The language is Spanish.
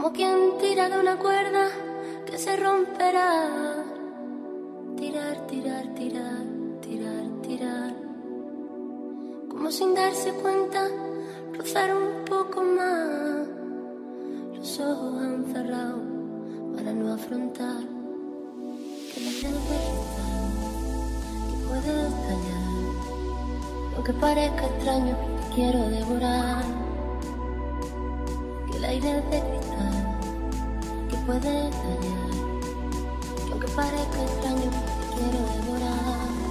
como quien tira de una cuerda que se romperá. Tirar, tirar, tirar, tirar, tirar. Como sin darse cuenta, rozar un poco más. Los ojos han cerrado para no afrontar que la vida que puede estallar. Aunque parezca extraño, te quiero devorar. Que el aire es de cristal que puede estallar. Que aunque parezca extraño, te quiero devorar.